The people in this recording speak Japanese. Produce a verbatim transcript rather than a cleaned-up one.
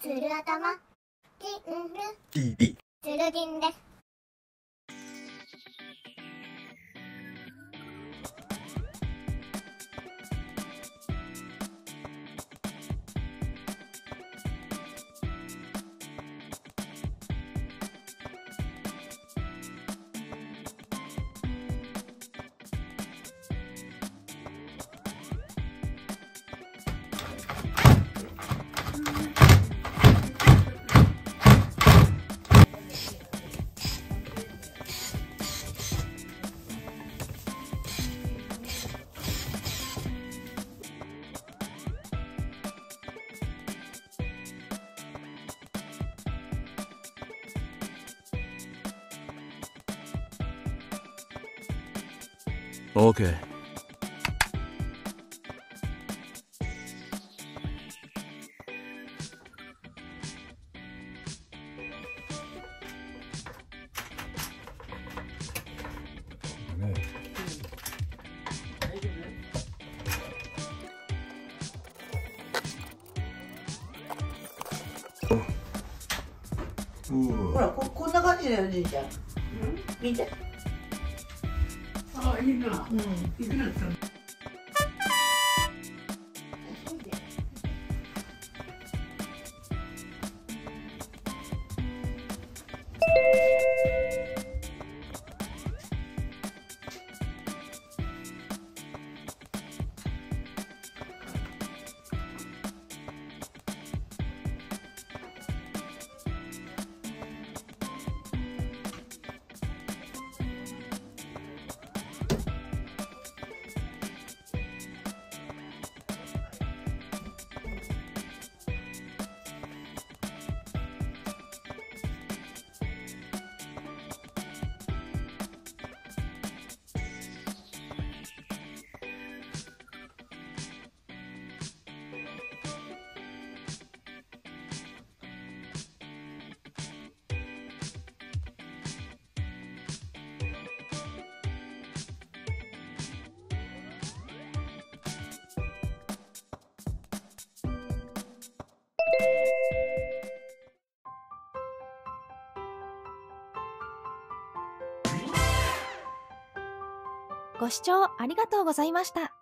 つる頭キンルティーディー。 つるぎんです。 オーケー。 ほら こ, こんな感じだよじいちゃん、うん、見て。 ああいいな、うん、いくらだったの。 ご視聴ありがとうございました。